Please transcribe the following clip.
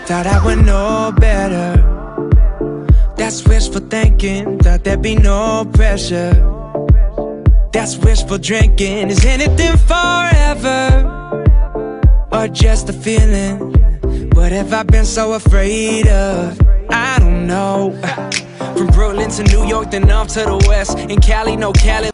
Thought I would know better. That's wishful thinking. Thought there'd be no pressure. That's wishful drinking. Is anything forever, or just a feeling? What have I been so afraid of? I don't know. From Brooklyn to New York, then up to the west. In Cali, no Cali